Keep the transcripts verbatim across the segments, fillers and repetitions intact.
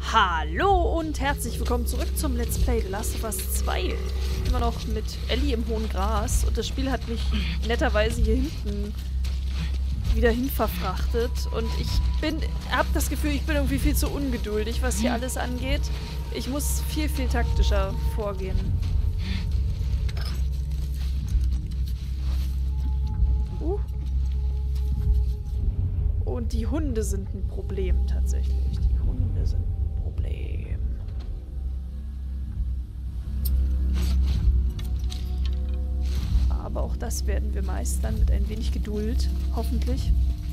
Hallo und herzlich willkommen zurück zum Let's Play The Last of Us zwei. Immer noch mit Ellie im hohen Gras und das Spiel hat mich netterweise hier hinten wieder hin verfrachtet und ich bin, hab das Gefühl, ich bin irgendwie viel zu ungeduldig, was hier alles angeht. Ich muss viel, viel taktischer vorgehen. Uh. Und die Hunde sind ein Problem tatsächlich. Die Hunde sind ein Problem. Aber auch das werden wir meistern mit ein wenig Geduld, hoffentlich.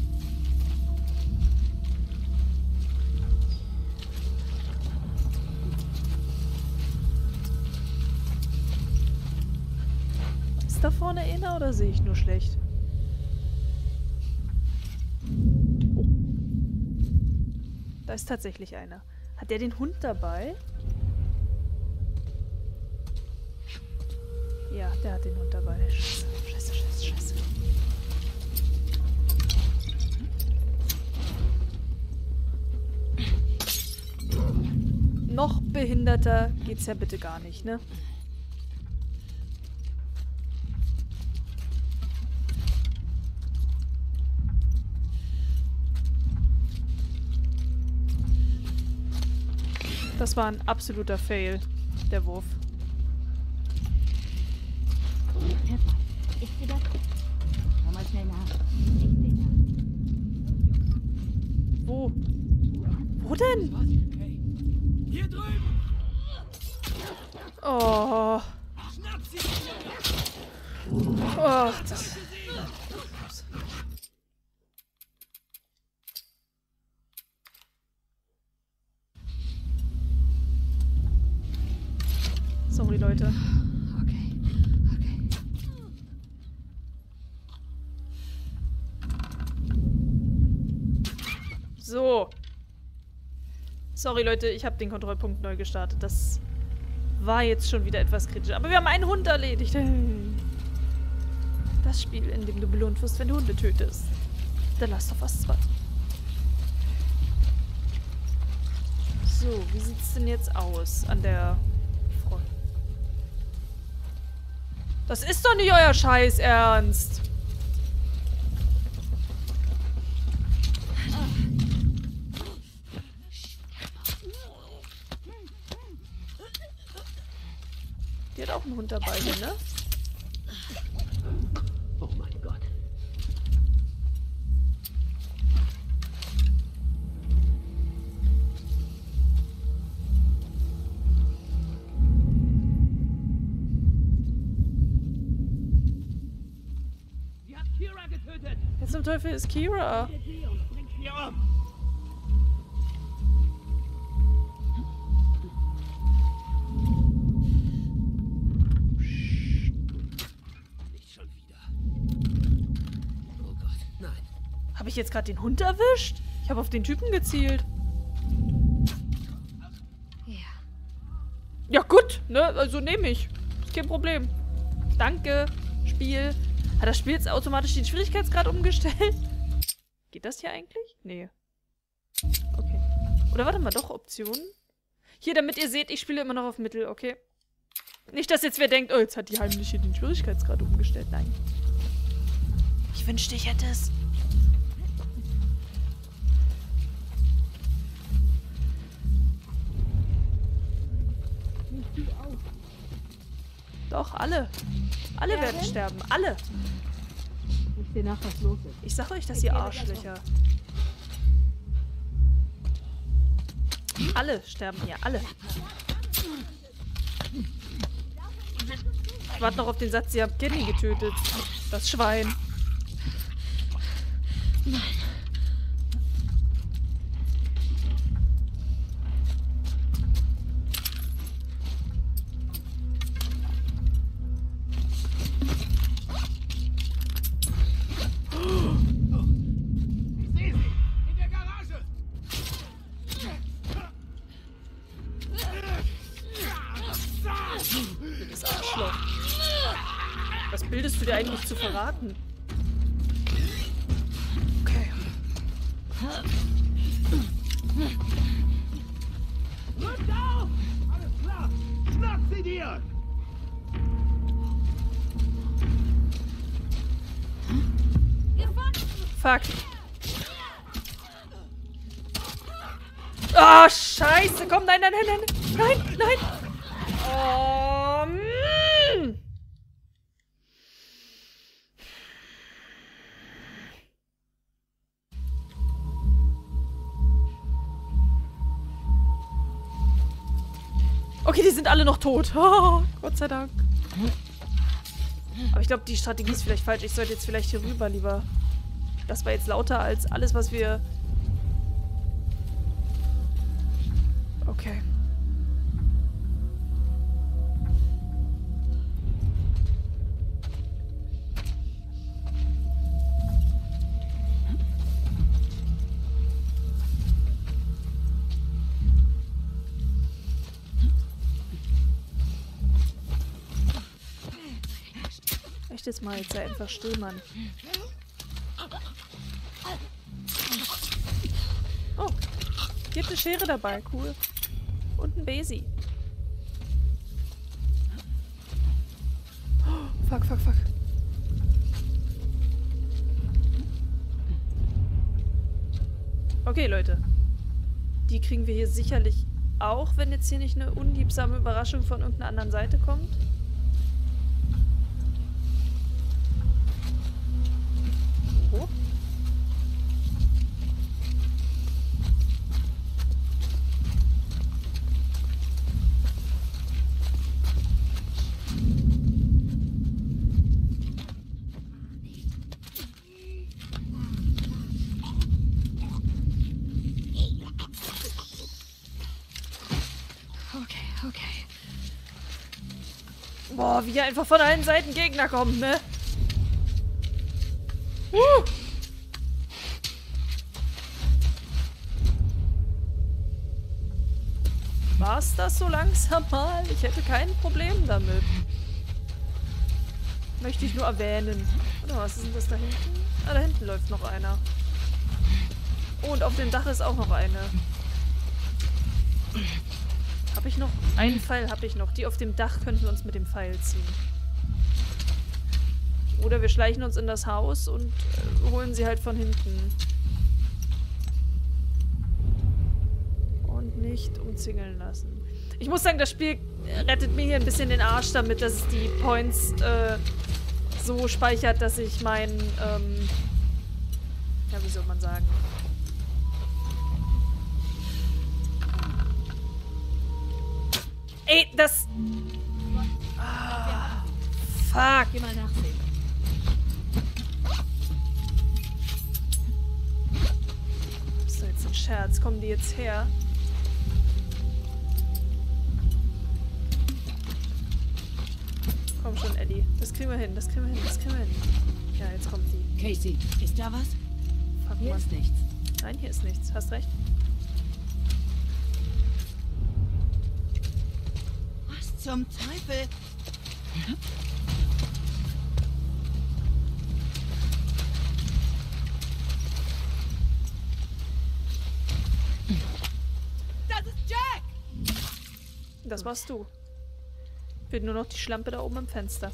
Ist da vorne einer oder sehe ich nur schlecht? Oh. Da ist tatsächlich einer. Hat der den Hund dabei? Ja, der hat den Hund dabei. Scheiße, scheiße, scheiße, scheiße. Noch behinderter geht's ja bitte gar nicht, ne? Das war ein absoluter Fail, der Wurf. Ist sie das? Komm mal schnell nach. Ich seh nach. Wo? Wo denn? Hey, hier drüben! Oh. Schnapp sie! Oh, das... Sorry, Leute. Okay, okay. So. Sorry, Leute, ich habe den Kontrollpunkt neu gestartet. Das war jetzt schon wieder etwas kritisch. Aber wir haben einen Hund erledigt. Das Spiel, in dem du belohnt wirst, wenn du Hunde tötest. The Last of Us zwei. So, wie sieht's denn jetzt aus an der Front? Das ist doch nicht euer Scheiß Ernst. Die hat auch einen Hund dabei hier, ne? Oh mein Gott. Sie hat Kira getötet! Wer zum Teufel ist Kira? Sie und bringt sie um! Nicht schon wieder. Oh Gott, nein. Habe ich jetzt gerade den Hund erwischt? Ich habe auf den Typen gezielt. Ja. Ja gut, ne? Also nehme ich. Ist kein Problem. Danke, Spiel. Hat das Spiel jetzt automatisch den Schwierigkeitsgrad umgestellt? Geht das hier eigentlich? Nee. Okay. Oder warte mal, doch Optionen? Hier, damit ihr seht, ich spiele immer noch auf Mittel, okay? Nicht, dass jetzt wer denkt, oh, jetzt hat die heimlich hier den Schwierigkeitsgrad umgestellt. Nein. Ich wünschte, ich hätte es. Doch, alle. Alle werden sterben. Alle. Ich seh nach, was los ist. Ich sag euch das, ihr Arschlöcher. Alle sterben hier. Alle. Ich warte noch auf den Satz, ihr habt Kenny getötet. Das Schwein. Nein. Ich sehe sie! In der Garage! Das Arschloch. Was bildest du dir eigentlich zu verraten? Okay. Fuck. Oh, scheiße. Komm, nein, nein, nein, nein. Nein, nein. Oh, mm. Okay, die sind alle noch tot. Oh, Gott sei Dank. Aber ich glaube, die Strategie ist vielleicht falsch. Ich sollte jetzt vielleicht hier rüber lieber. Das war jetzt lauter als alles, was wir... Okay. Echt jetzt mal, jetzt sei einfach still, Mann. Oh, hier hat eine Schere dabei, cool. Und ein Besi. Oh, fuck, fuck, fuck. Okay, Leute. Die kriegen wir hier sicherlich auch, wenn jetzt hier nicht eine unliebsame Überraschung von irgendeiner anderen Seite kommt. Oh. Okay, okay. Boah, wie hier einfach von allen Seiten Gegner kommen, ne? Uh. War's das so langsam mal? Ich hätte kein Problem damit. Möchte ich nur erwähnen. Oder was ist denn das da hinten? Ah, da hinten läuft noch einer. Oh, und auf dem Dach ist auch noch eine. Habe ich noch? Einen Pfeil habe ich noch. Die auf dem Dach könnten wir uns mit dem Pfeil ziehen. Oder wir schleichen uns in das Haus und äh, holen sie halt von hinten. Und nicht umzingeln lassen. Ich muss sagen, das Spiel rettet mir hier ein bisschen den Arsch damit, dass es die Points äh, so speichert, dass ich mein, ähm, ja, wie soll man sagen? Ey, das... Ah, fuck. Geh mal nachsehen. Das ist doch jetzt ein Scherz. Kommen die jetzt her? Komm schon, Eddie. Das kriegen wir hin, das kriegen wir hin, das kriegen wir hin. Ja, jetzt kommt die. Casey, ist da was? Fuck, Hier Mann. ist nichts. Nein, hier ist nichts. Hast recht. Was zum Teufel? Das ist Jack! Das warst du. Fehlt nur noch die Schlampe da oben im Fenster.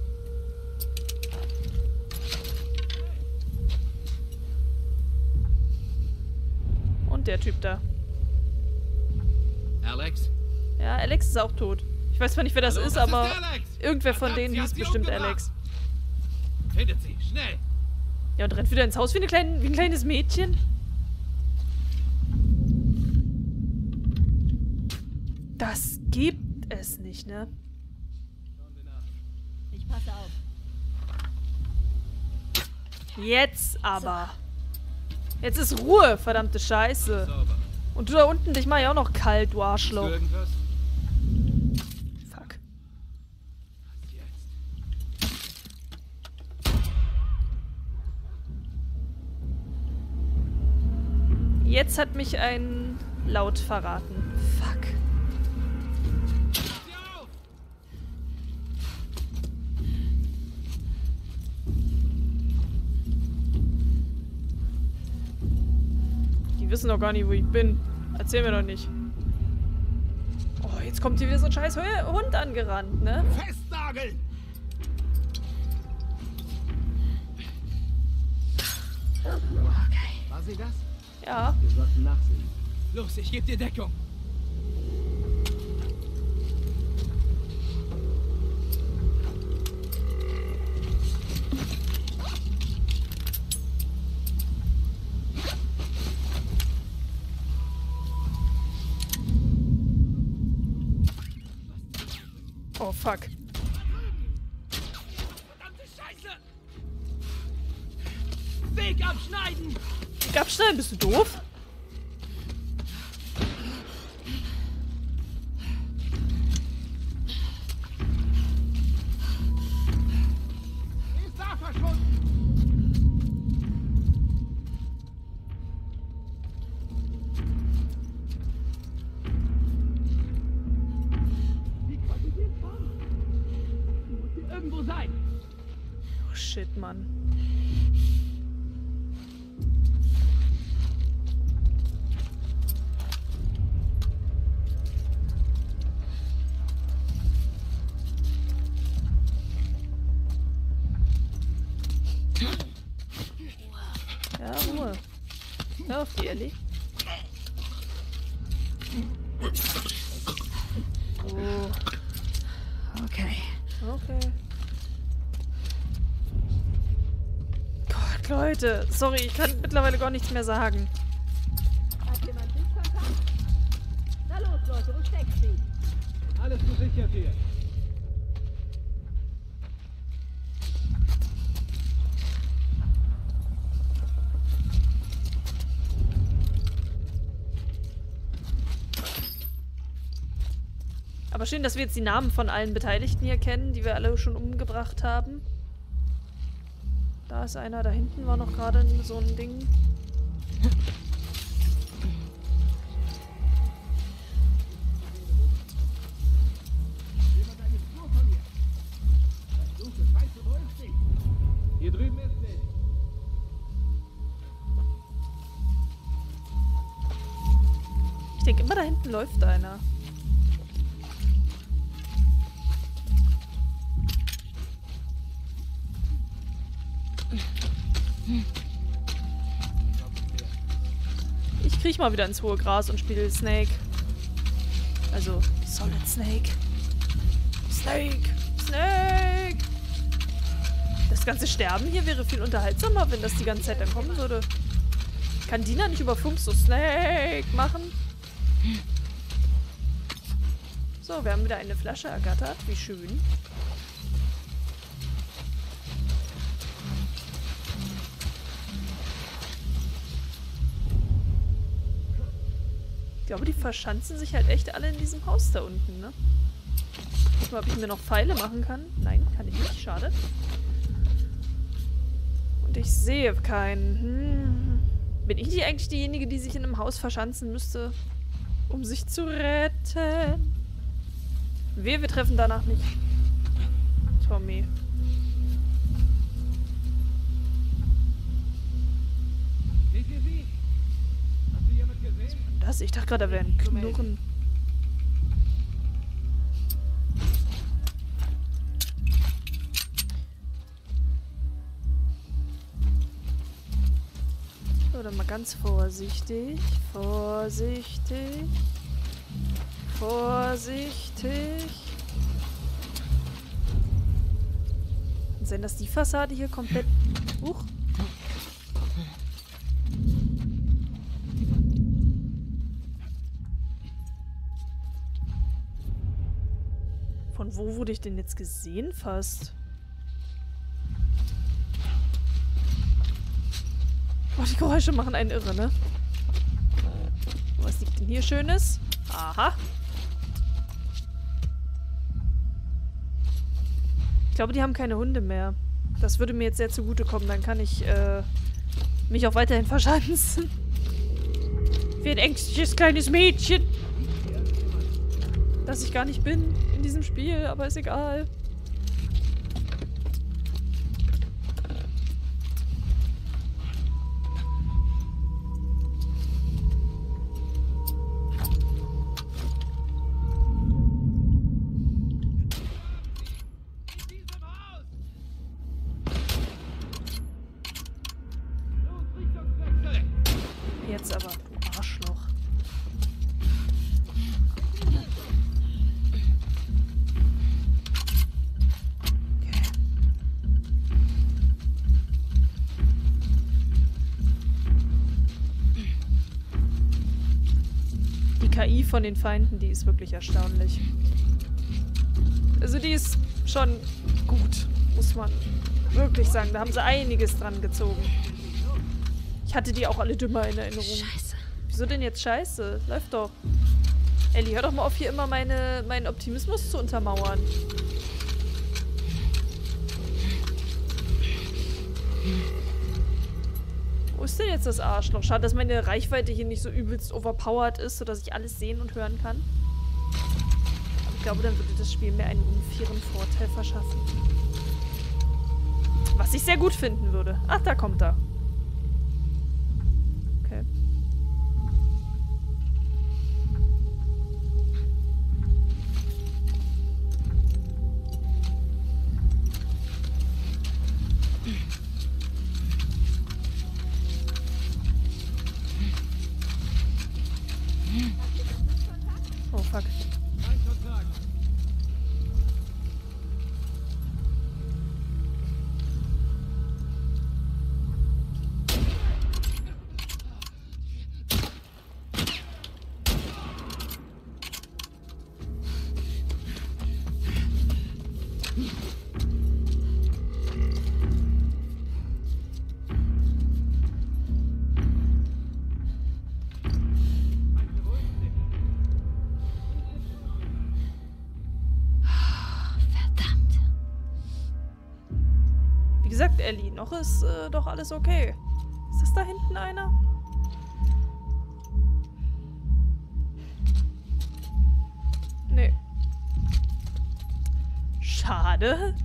Und der Typ da. Alex? Ja, Alex ist auch tot. Ich weiß zwar nicht, wer das Hallo, ist, das aber ist Alex. irgendwer von Verdammt, denen sie hat hieß sie bestimmt umgebracht. Alex. Findet sie, schnell! Ja, und rennt wieder ins Haus wie, eine kleine, wie ein kleines Mädchen. Das gibt es nicht, ne? Ich passe auf. Jetzt aber. Jetzt ist Ruhe, verdammte Scheiße. Sauber. Und du da unten, dich mach ich auch noch kalt, du Hast du Arschloch. irgendwas? Fuck. Was jetzt? Jetzt hat mich ein Laut verraten. Fuck. Sie auf! Die wissen doch gar nicht, wo ich bin. Erzähl mir doch nicht. Oh, jetzt kommt hier wieder so ein scheiß Hund angerannt, ne? Festnageln! War sie das? Ja. Wir sollten nachsehen. Los, ich gebe dir Deckung. Oh, fuck. Verdammte Scheiße! Weg abschneiden! Weg abschneiden, bist du doof? Sie ist da verschwunden. Wie konnte sie entkommen? Sie muss hier irgendwo sein. Oh, shit, Mann. Ja, Ruhe. Hör auf die, Ellie. Oh. Okay. Okay. Gott, Leute. Sorry, ich kann mittlerweile gar nichts mehr sagen. Hat jemand Sichtkontakt? Na los, Leute, wo steckt sie? Alles gesichert hier. Aber schön, dass wir jetzt die Namen von allen Beteiligten hier kennen, die wir alle schon umgebracht haben. Da ist einer, da hinten war noch gerade so ein Ding. Jemand eine Spur von mir. Versuche, Scheiße, wo ist sie? Hier drüben ist sie. Ich denke immer, da hinten läuft einer. Ich kriech mal wieder ins hohe Gras und spiele Snake. Also, Solid Snake. Snake! Snake! Das ganze Sterben hier wäre viel unterhaltsamer, wenn das die ganze Zeit dann kommen würde. Kann Dina nicht über Funk so Snake machen? So, wir haben wieder eine Flasche ergattert. Wie schön. Ich glaube, die verschanzen sich halt echt alle in diesem Haus da unten, ne? Guck mal, ob ich mir noch Pfeile machen kann. Nein, kann ich nicht. Schade. Und ich sehe keinen. Hm. Bin ich nicht eigentlich diejenige, die sich in einem Haus verschanzen müsste, um sich zu retten? Wir, wir treffen danach nicht Tommy. Seht ihr sie? Hat sie jemand gesehen? Das? Ich dachte gerade, da wäre ein Knurren. So, dann mal ganz vorsichtig. Vorsichtig. Vorsichtig. Kann sein, dass die Fassade hier komplett... Huch. Von wo wurde ich denn jetzt gesehen fast? Oh, die Geräusche machen einen irre, ne? Was liegt denn hier Schönes? Aha. Ich glaube, die haben keine Hunde mehr. Das würde mir jetzt sehr zugutekommen. Dann kann ich äh, mich auch weiterhin verschanzen. Wie ein ängstliches kleines Mädchen. Das ich gar nicht bin in diesem Spiel, aber ist egal. In diesem Haus! Los, K I von den Feinden, die ist wirklich erstaunlich. Also die ist schon gut, muss man wirklich sagen. Da haben sie einiges dran gezogen. Ich hatte die auch alle dümmer in Erinnerung. Scheiße. Wieso denn jetzt Scheiße? Läuft doch. Ellie, hör doch mal auf, hier immer meine, meinen Optimismus zu untermauern. Wo ist denn jetzt das Arschloch? Schade, dass meine Reichweite hier nicht so übelst overpowered ist, sodass ich alles sehen und hören kann. Aber ich glaube, dann würde das Spiel mir einen unfairen Vorteil verschaffen. Was ich sehr gut finden würde. Ach, da kommt er. Okay. Oh, fuck. Wie gesagt, Ellie, noch ist äh, doch alles okay. Ist das da hinten einer? Nee. Schade.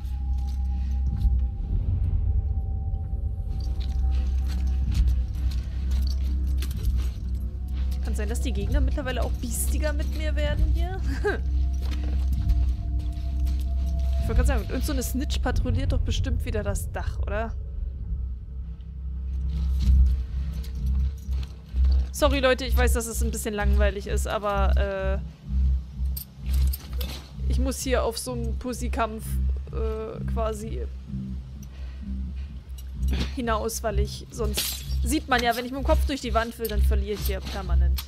Kann sein, dass die Gegner mittlerweile auch biestiger mit mir werden hier. Ich wollte gerade sagen, irgend so eine Snitch patrouilliert doch bestimmt wieder das Dach, oder? Sorry, Leute, ich weiß, dass es ein bisschen langweilig ist, aber äh, ich muss hier auf so einen Pussy-Kampf äh, quasi hinaus, weil ich sonst... Sieht man ja, wenn ich mit dem Kopf durch die Wand will, dann verliere ich hier permanent.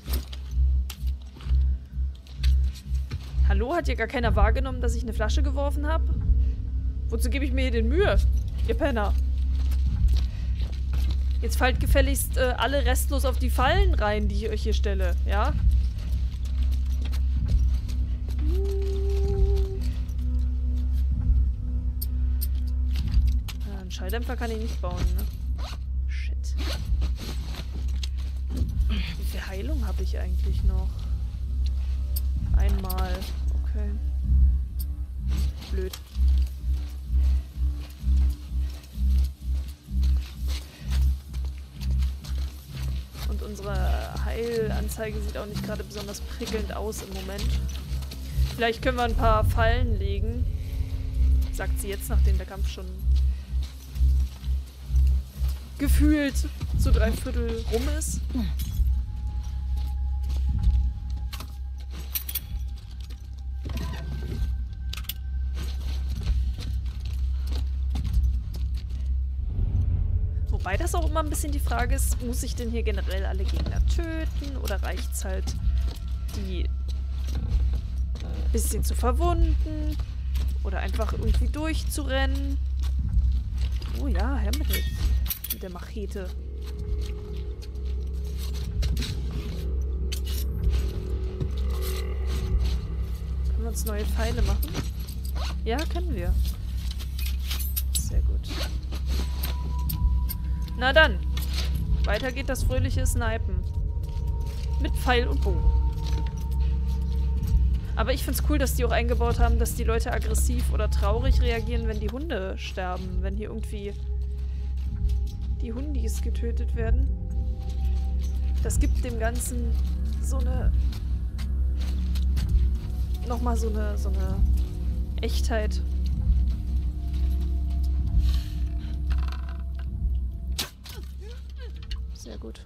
Hallo? Hat hier gar keiner wahrgenommen, dass ich eine Flasche geworfen habe? Wozu gebe ich mir hier den Mühe? Ihr Penner. Jetzt fallt gefälligst äh, alle restlos auf die Fallen rein, die ich euch hier stelle, ja? Ja, einen Schalldämpfer kann ich nicht bauen, ne? Shit. Wie viel Heilung habe ich eigentlich noch? Einmal. Okay. Blöd. Und unsere Heilanzeige sieht auch nicht gerade besonders prickelnd aus im Moment. Vielleicht können wir ein paar Fallen legen. Sagt sie jetzt, nachdem der Kampf schon gefühlt zu drei Viertel rum ist. Wobei das auch immer ein bisschen die Frage ist, muss ich denn hier generell alle Gegner töten oder reicht es halt, die ein bisschen zu verwunden oder einfach irgendwie durchzurennen? Oh ja, her mit, der, mit der Machete. Können wir uns neue Pfeile machen? Ja, können wir. Sehr gut. Na dann. Weiter geht das fröhliche Snipen. Mit Pfeil und Bogen. Aber ich find's cool, dass die auch eingebaut haben, dass die Leute aggressiv oder traurig reagieren, wenn die Hunde sterben. Wenn hier irgendwie die Hundis getötet werden. Das gibt dem Ganzen so eine... Nochmal so eine, so eine Echtheit. Sehr gut.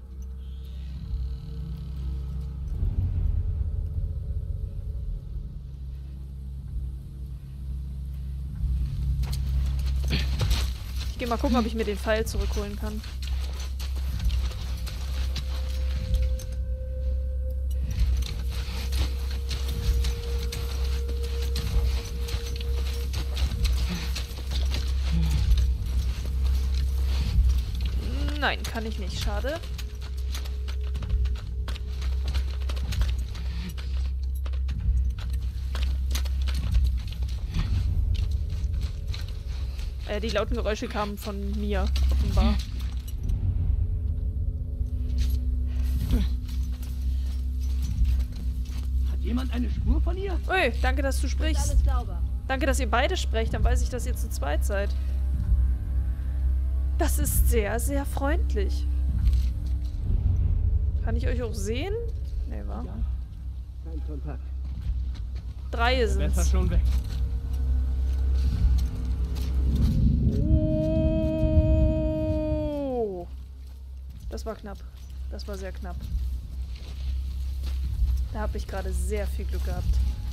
Ich gehe mal gucken, ob ich mir den Pfeil zurückholen kann. Nein, kann ich nicht. Schade. Äh, die lauten Geräusche kamen von mir, offenbar. Hat jemand eine Spur von ihr? Ui, danke, dass du Ist sprichst. alles sauber. Danke, dass ihr beide sprecht. Dann weiß ich, dass ihr zu zweit seid. Das ist sehr, sehr freundlich. Kann ich euch auch sehen? Nee, wa? Ja, kein Kontakt. Drei Besser sind's. schon weg. Oh. Das war knapp. Das war sehr knapp. Da habe ich gerade sehr viel Glück gehabt.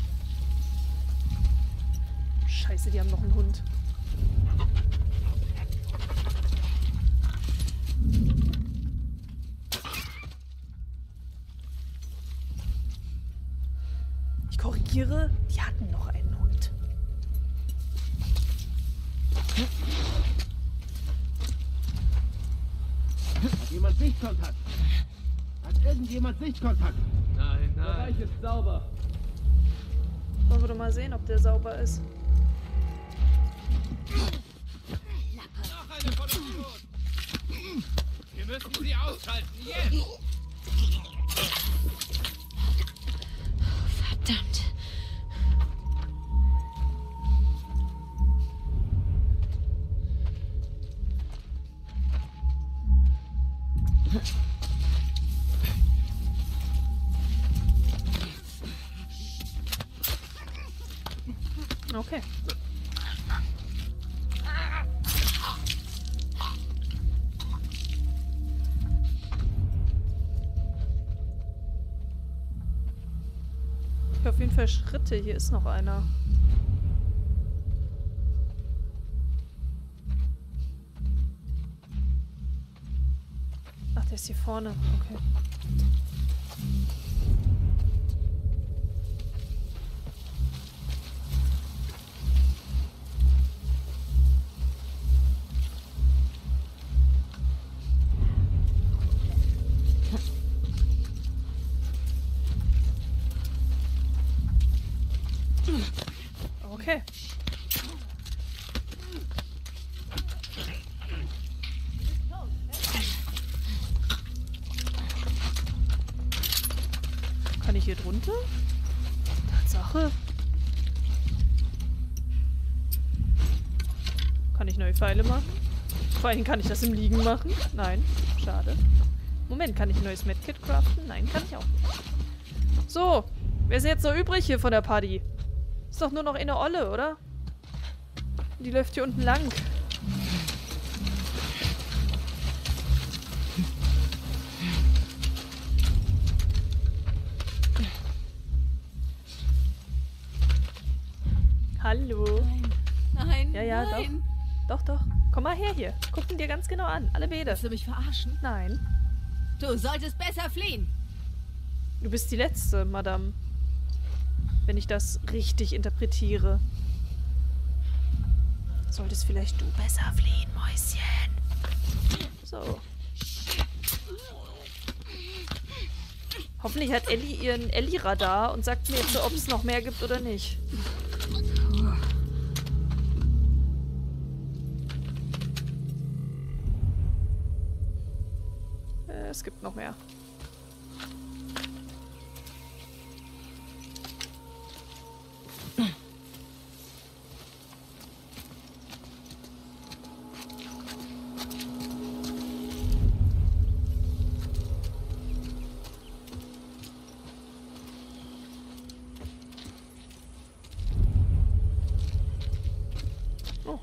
Scheiße, die haben noch einen Hund. Ich korrigiere, die hatten noch einen Hund. Hat jemand Sichtkontakt? Hat irgendjemand Sichtkontakt? Nein, nein. Der Bereich ist sauber. Wollen wir doch mal sehen, ob der sauber ist. Noch eine von uns tot. Wir müssen sie ausschalten. Jetzt! Verdammt. Okay. Ich höre auf jeden Fall Schritte. Hier ist noch einer. Ach, der ist hier vorne. Okay. Okay. Kann ich hier drunter? Tatsache. Kann ich neue Pfeile machen? Vor allem kann ich das im Liegen machen? Nein. Schade. Moment, kann ich ein neues Medkit craften? Nein, kann ich auch nicht. So. Wer ist jetzt noch übrig hier von der Party? Ist doch nur noch eine Olle, oder? Die läuft hier unten lang. Hallo. Nein, Ja, ja, nein. doch. Doch, doch. Komm mal her hier. Guck ihn dir ganz genau an. Alle beide. Willst du mich verarschen? Nein. Du solltest besser fliehen. Du bist die Letzte, Madame. Wenn ich das richtig interpretiere. Solltest vielleicht du besser fliehen, Mäuschen. So. Hoffentlich hat Ellie ihren Ellie-Radar und sagt mir jetzt, ob es noch mehr gibt oder nicht. Äh, es gibt noch mehr. Oh.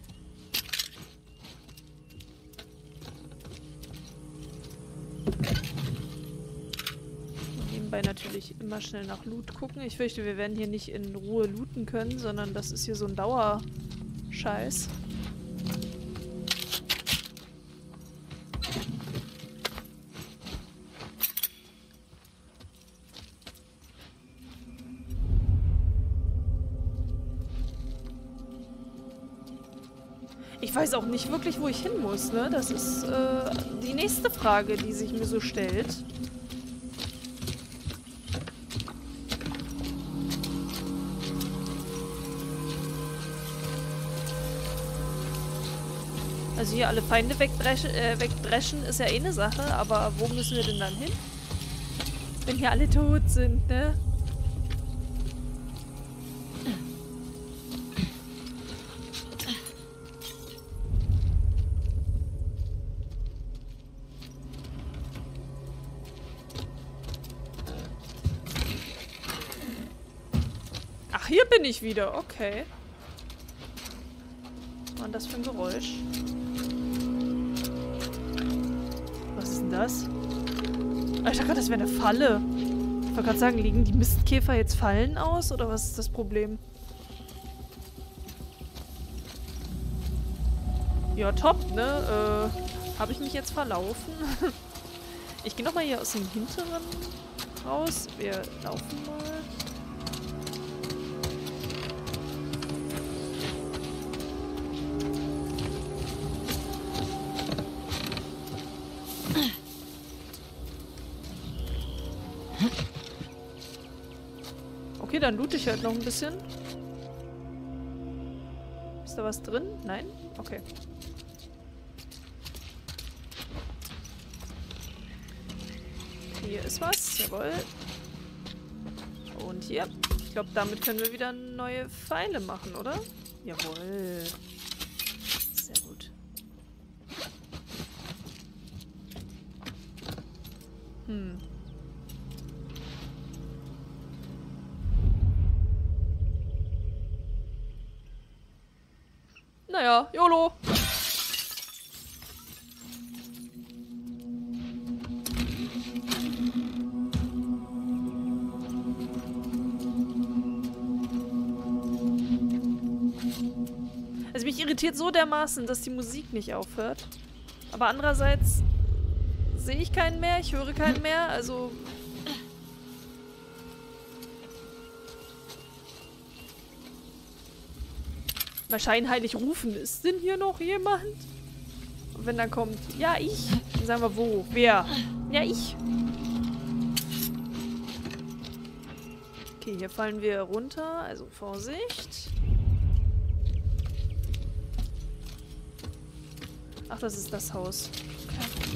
Nebenbei natürlich immer schnell nach Loot gucken. Ich fürchte, wir werden hier nicht in Ruhe looten können, sondern das ist hier so ein Dauerscheiß. Ich weiß auch nicht wirklich, wo ich hin muss, ne? Das ist äh, die nächste Frage, die sich mir so stellt. Also hier alle Feinde wegdreschen, äh, wegdreschen ist ja eh eine Sache, aber wo müssen wir denn dann hin? Wenn hier alle tot sind, ne? Ach, hier bin ich wieder. Okay. Was war denn das für ein Geräusch? Was ist denn das? Ah, ich dachte gerade, das wäre eine Falle. Ich wollte gerade sagen, liegen die Mistkäfer jetzt Fallen aus? Oder was ist das Problem? Ja, top, ne? Äh, habe ich mich jetzt verlaufen? Ich gehe nochmal hier aus dem Hinteren raus. Wir laufen mal. Okay, dann loote ich halt noch ein bisschen. Ist da was drin? Nein? Okay. Hier ist was. Jawohl. Und hier. Ich glaube, damit können wir wieder neue Pfeile machen, oder? Jawohl. Sehr gut. Hm. Naja, YOLO. Also mich irritiert so dermaßen, dass die Musik nicht aufhört. Aber andererseits sehe ich keinen mehr, ich höre keinen mehr, also... Mal scheinheilig rufen. Ist denn hier noch jemand? Und wenn dann kommt, ja, ich. Dann sagen wir, wo? Wer? Ja, ich. Okay, hier fallen wir runter. Also Vorsicht. Ach, das ist das Haus. Okay.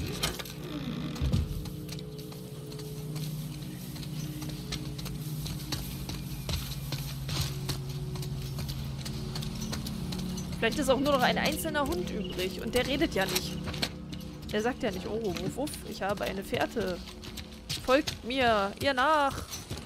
Vielleicht ist auch nur noch ein einzelner Hund übrig. Und der redet ja nicht. Der sagt ja nicht, oh, wuff, wuff, ich habe eine Fährte. Folgt mir, ihr nach.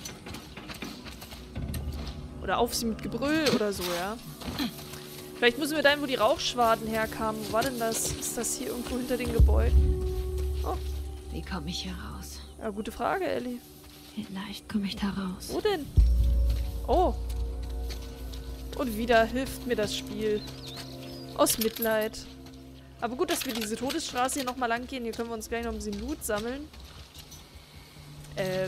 Oder auf sie mit Gebrüll oder so, ja. Vielleicht müssen wir dahin, wo die Rauchschwaden herkamen. Wo war denn das? Ist das hier irgendwo hinter den Gebäuden? Oh. Wie komme ich hier raus? Ja, gute Frage, Ellie. Vielleicht komme ich da raus. Wo denn? Oh. Und wieder hilft mir das Spiel. Aus Mitleid. Aber gut, dass wir diese Todesstraße hier nochmal lang gehen. Hier können wir uns gleich noch ein bisschen Loot sammeln. Ähm...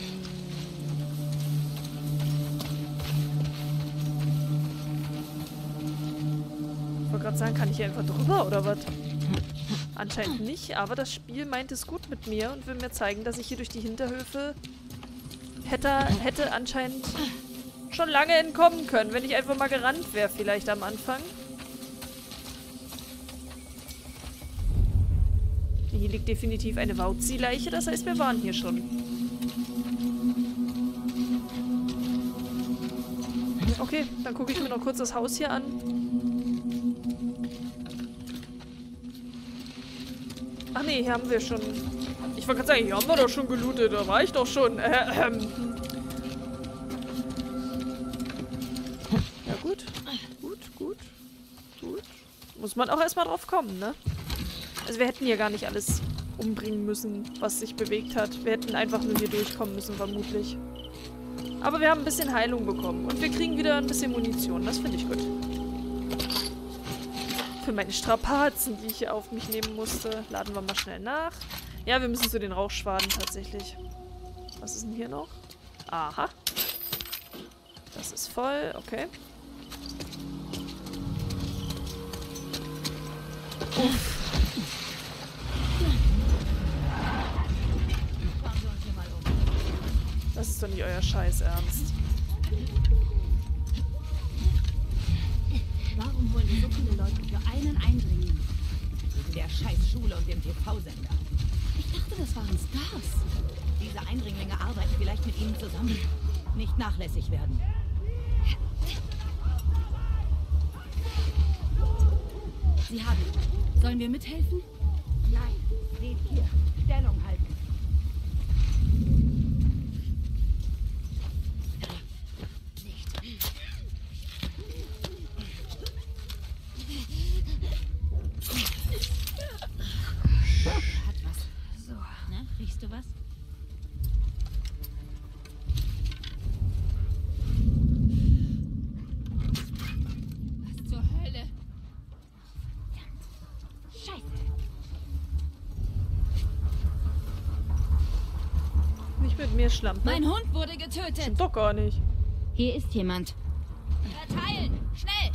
Ich wollte gerade sagen, kann ich hier einfach drüber oder was? Anscheinend nicht, aber das Spiel meint es gut mit mir und will mir zeigen, dass ich hier durch die Hinterhöfe hätte, hätte anscheinend schon lange entkommen können, wenn ich einfach mal gerannt wäre vielleicht am Anfang. Hier liegt definitiv eine Wauzi-Leiche, das heißt, wir waren hier schon. Okay, dann gucke ich mir noch kurz das Haus hier an. Ach nee, hier haben wir schon... Ich wollte gerade sagen, hier haben wir doch schon gelootet, da war ich doch schon. Äh, ähm. Ja gut, gut, gut, gut. Muss man auch erstmal drauf kommen, ne? Also wir hätten hier gar nicht alles umbringen müssen, was sich bewegt hat. Wir hätten einfach nur hier durchkommen müssen, vermutlich. Aber wir haben ein bisschen Heilung bekommen. Und wir kriegen wieder ein bisschen Munition. Das finde ich gut. Für meine Strapazen, die ich hier auf mich nehmen musste. Laden wir mal schnell nach. Ja, wir müssen zu den Rauchschwaden tatsächlich. Was ist denn hier noch? Aha. Das ist voll. Okay. Uff. Das ist doch nicht euer Scheiß Ernst. Warum holen wir so viele Leute für einen Eindringling? Wegen der Scheißschule und dem T V-Sender. Ich dachte, das waren Stars. Diese Eindringlinge arbeiten vielleicht mit ihnen zusammen. Nicht nachlässig werden. Sie haben. Sollen wir mithelfen? Nein, steht hier. Stellung halten. Hat was. So, ne? Riechst du was? Was zur Hölle? Scheiße. Nicht mit mir, Schlampe. Mein Hund wurde getötet. Stimmt doch gar nicht. Hier ist jemand. Verteilen! Schnell!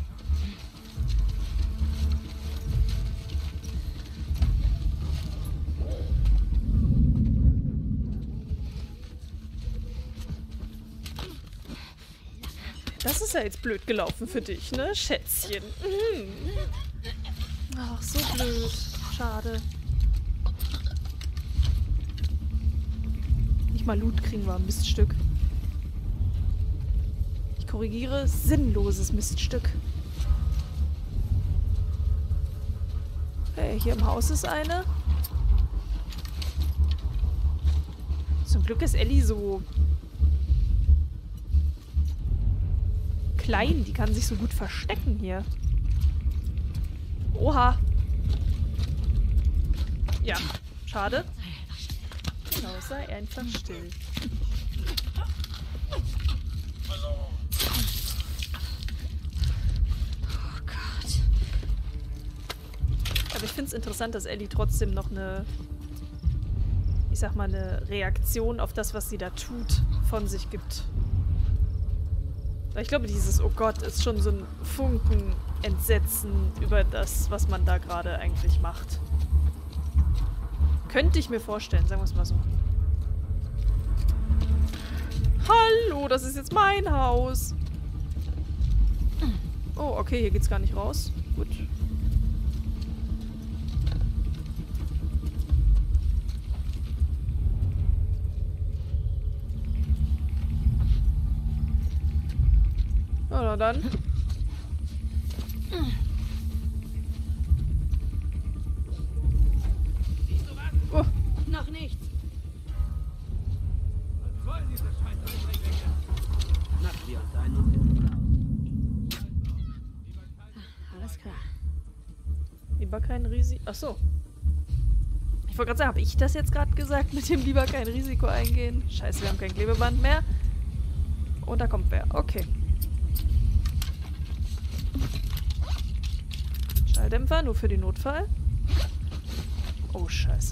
Das ist ja jetzt blöd gelaufen für dich, ne, Schätzchen? Mhm. Ach, so blöd. Schade. Nicht mal Loot kriegen wir, ein Miststück. Ich korrigiere, sinnloses Miststück. Hey, hier im Haus ist eine. Zum Glück ist Ellie so klein, die kann sich so gut verstecken hier. Oha. Ja, schade. Genau, sei einfach still. Oh Gott. Aber ich finde es interessant, dass Ellie trotzdem noch eine, ich sag mal, eine Reaktion auf das, was sie da tut, von sich gibt. Weil ich glaube, dieses Oh Gott ist schon so ein Funken Entsetzen über das, was man da gerade eigentlich macht. Könnte ich mir vorstellen, sagen wir es mal so. Hallo, das ist jetzt mein Haus. Oh, okay, hier geht's gar nicht raus. Gut. Ja, na dann. Oh. Noch nichts. Was wollen diese scheiß Eindringlinge? Schnapp dir deinen und Alles klar. Lieber kein Risiko. Achso. Ich wollte gerade sagen, habe ich das jetzt gerade gesagt mit dem lieber kein Risiko eingehen? Scheiße, wir haben kein Klebeband mehr. Und da kommt wer. Okay. Schalldämpfer, nur für den Notfall. Oh, scheiße.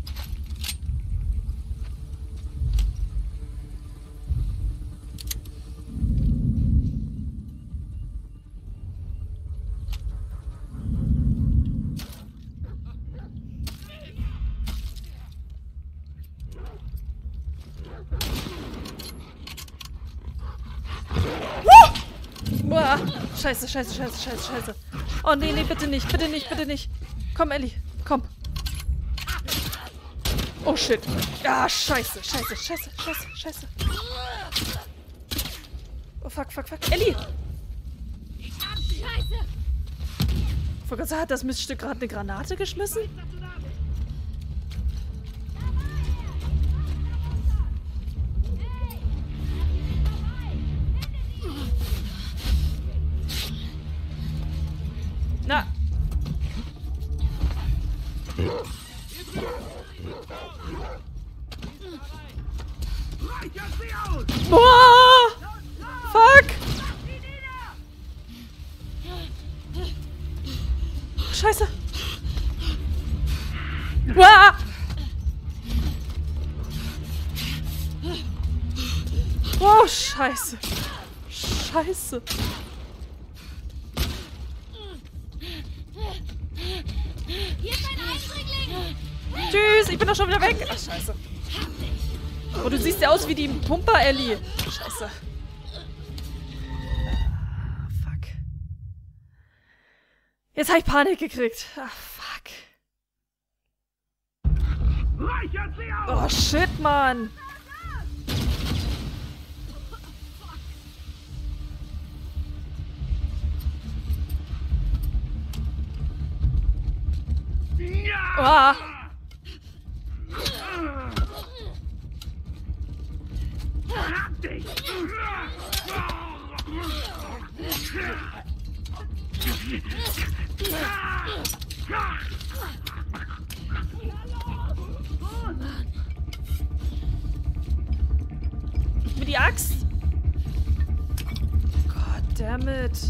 Boah. Scheiße, scheiße, scheiße, scheiße, scheiße. Oh nee, nee, bitte nicht, bitte nicht, bitte nicht. Komm, Ellie, komm. Oh shit. Ja, scheiße, scheiße, scheiße, scheiße, scheiße. Oh fuck, fuck, fuck. Ellie! Scheiße! Ich wollte gerade sagen, hat das Miststück gerade eine Granate geschmissen? Na. Boah! Fuck! Scheiße! Boah! Oh, scheiße! Scheiße! Hier ist ein Eindringling! Tschüss, ich bin doch schon wieder weg. Ach, scheiße. Oh, du siehst ja aus wie die Pumper, Ellie. Scheiße. Ah, fuck. Jetzt habe ich Panik gekriegt. Ah, fuck. Reichert sie auf! Oh, shit, Mann. Ah. Hab dich! Mit die Axt. God damn it.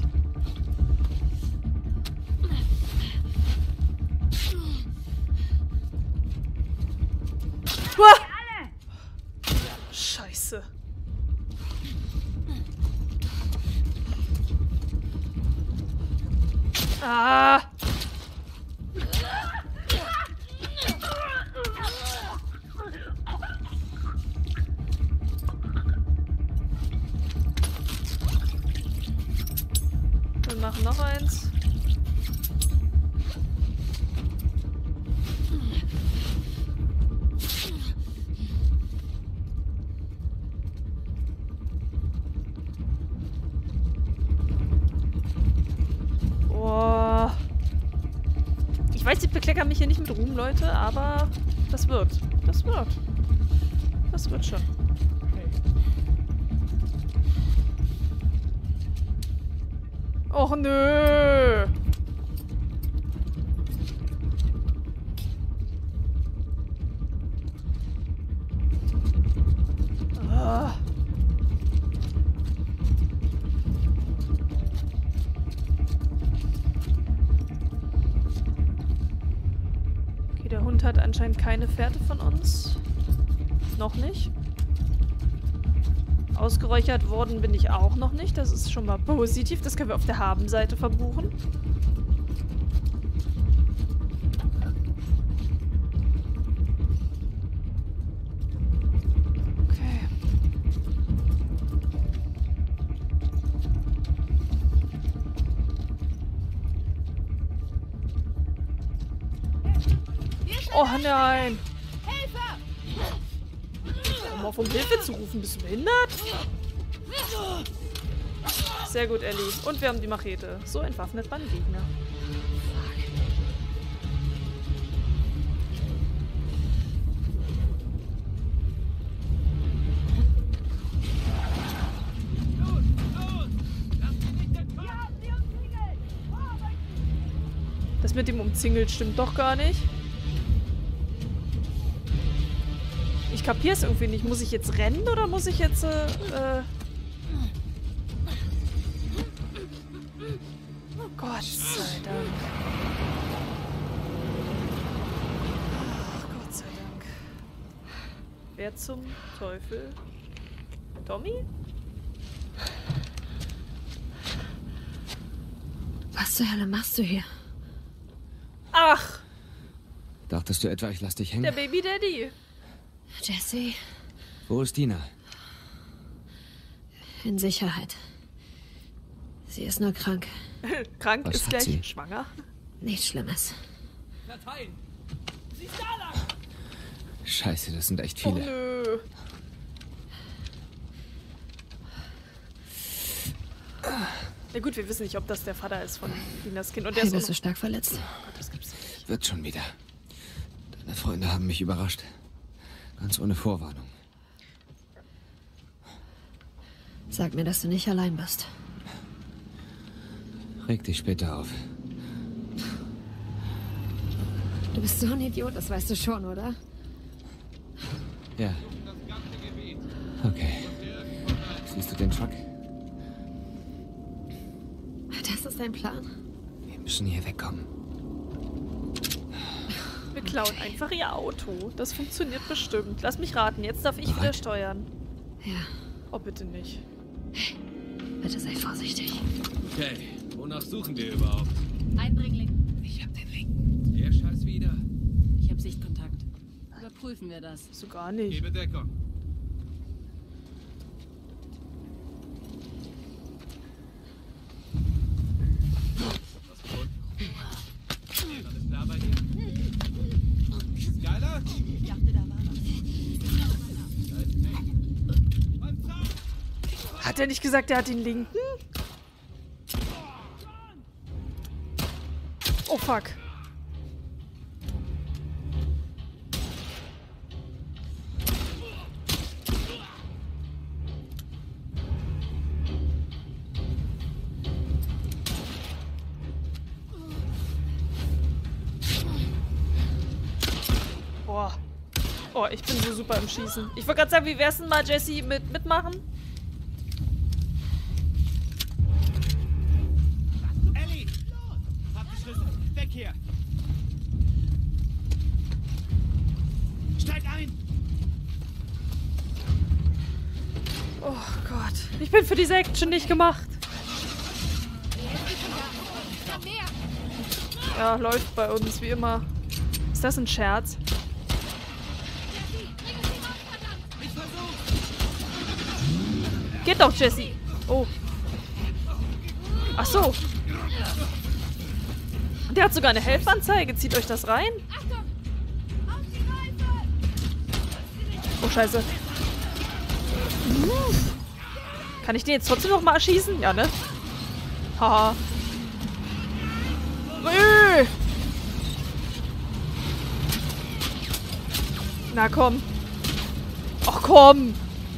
Uah! Scheiße. Ah! Wir machen noch eins. Oh. Ich weiß, ich bekleckere mich hier nicht mit Ruhm, Leute, aber das wird. Das wird. Das wird schon. Och nö. Ah. Okay, der Hund hat anscheinend keine Fährte von uns. Noch nicht. Ausgeräuchert worden bin ich auch noch nicht. Das ist schon mal positiv. Das können wir auf der Habenseite verbuchen. Okay. Oh nein! Um auf um Hilfe zu rufen, bist du behindert? Sehr gut, Ellie. Und wir haben die Machete. So entwaffnet man Gegner. Das mit dem Umzingelt stimmt doch gar nicht. Ich kapier's irgendwie nicht. Muss ich jetzt rennen oder muss ich jetzt, äh, äh Gott sei Dank. Ach, Gott sei Dank. Wer zum Teufel? Tommy? Was zur Hölle machst du hier? Ach, Dachtest du etwa, ich lass dich hängen? der Baby Daddy. Jesse, Wo ist Dina? in Sicherheit. Sie ist nur krank. Krank Was ist hat gleich sie? schwanger. Nichts Schlimmes. Verteilen! Sie ist da lang! Scheiße, das sind echt Oh viele. nö. Na gut, wir wissen nicht, ob das der Vater ist von Dinas Kind. Und der ist Bist auch du noch... stark verletzt? Oh Gott, das gibt's nicht. Wird schon wieder. Deine Freunde haben mich überrascht. Ganz ohne Vorwarnung. Sag mir, dass du nicht allein bist. Reg dich später auf. Du bist so ein Idiot, das weißt du schon, oder? Ja. Okay. Siehst du den Truck? Das ist dein Plan? Wir müssen hier wegkommen. Wir klauen einfach ihr Auto. Das funktioniert bestimmt. Lass mich raten, jetzt darf ich wieder Bereit? steuern. Ja, Oh, bitte nicht. bitte sei vorsichtig. Okay, wonach suchen wir überhaupt? Eindringling. Ich hab den Link. der Scheiß wieder. Ich habe Sichtkontakt. Überprüfen wir das. So gar nicht. Gebe Deckung. Was gefunden? Alles klar bei dir? Skyler? Ich dachte, da war was. Da ist nichts. Beim Zaun! Hat er nicht gesagt, er hat den linken? Oh, fuck. Boah. Oh, ich bin so super im Schießen. Ich wollte gerade sagen, wie wär's denn mal, Jesse, mit mitmachen? Ellie! Hab die Schlüssel. Weg hier! Steig ein! Oh Gott. Ich bin für diese Action nicht gemacht. Ja, läuft bei uns, wie immer. Ist das ein Scherz? Geht doch, Jesse. Oh. Ach so. Der hat sogar eine Helfanzeige. Zieht euch das rein? Oh, scheiße. Kann ich den jetzt trotzdem noch mal erschießen? Ja, ne? Haha. Äh. Na komm. Ach komm.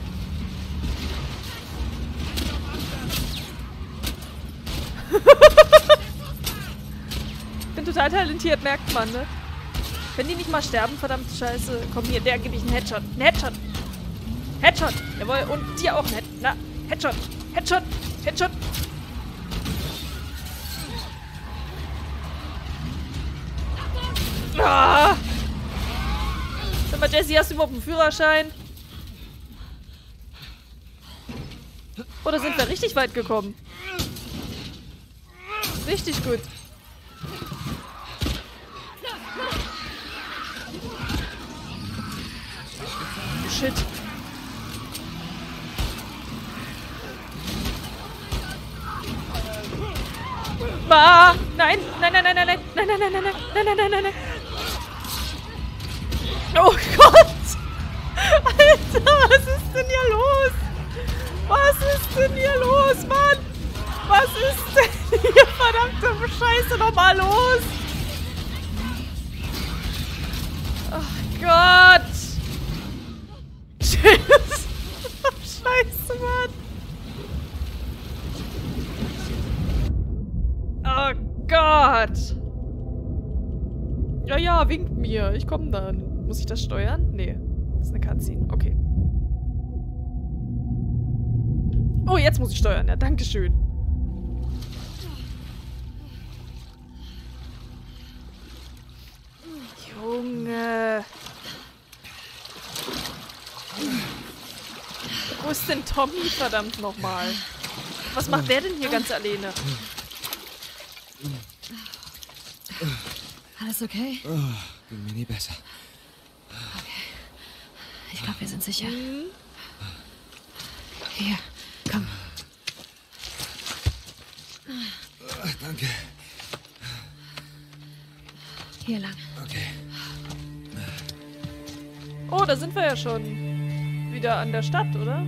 Bin total talentiert, merkt man, ne? Wenn die nicht mal sterben, verdammt scheiße. Komm hier, der gebe ich einen Headshot. Ein Headshot. Headshot. Jawohl, und dir auch ein Headshot. Na, Headshot. Headshot. Headshot. Ah! Sag mal, Jesse, hast du überhaupt einen Führerschein? Oder sind wir richtig weit gekommen? Richtig gut. Shit. Ah, nein, nein, nein, nein, nein, nein, nein, nein, nein, nein, nein, nein, nein, nein, nein. Oh Gott! Alter, was ist denn hier los? Was ist denn hier los, Mann? Was ist denn hier verdammte Scheiße nochmal los? Ach Gott! Tschüss! Scheiße, Mann! Oh Gott! Ja, ja, winkt mir. Ich komme dann. Muss ich das steuern? Nee. Das ist eine Cutscene. Okay. Oh, jetzt muss ich steuern. Ja, dankeschön. Junge. Wo ist denn Tommy, verdammt nochmal? Was macht der denn hier ganz alleine? Alles okay? Oh, ging mir nie besser. Okay. Ich glaube, wir sind sicher. Hm? Hier, komm. Ach, danke. Hier lang. Okay. Oh, da sind wir ja schon wieder an der Stadt, oder?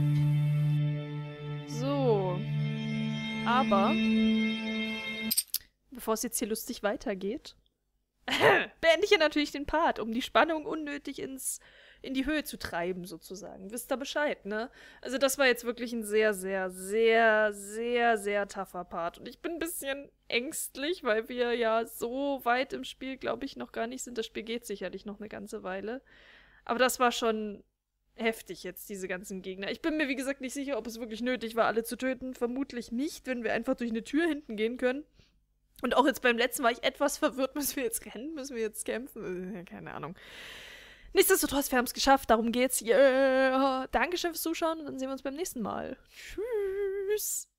So. Aber bevor es jetzt hier lustig weitergeht, beende ich hier natürlich den Part, um die Spannung unnötig ins, in die Höhe zu treiben, sozusagen. Wisst ihr Bescheid, ne? Also das war jetzt wirklich ein sehr, sehr, sehr, sehr, sehr tougher Part. Und ich bin ein bisschen ängstlich, weil wir ja so weit im Spiel, glaube ich, noch gar nicht sind. Das Spiel geht sicherlich noch eine ganze Weile. Aber das war schon heftig jetzt, diese ganzen Gegner. Ich bin mir, wie gesagt, nicht sicher, ob es wirklich nötig war, alle zu töten. Vermutlich nicht, wenn wir einfach durch eine Tür hinten gehen können. Und auch jetzt beim letzten war ich etwas verwirrt. Müssen wir jetzt rennen? Müssen wir jetzt kämpfen? Keine Ahnung. Nichtsdestotrotz, wir haben es geschafft. Darum geht's. Yeah. Dankeschön fürs Zuschauen und dann sehen wir uns beim nächsten Mal. Tschüss.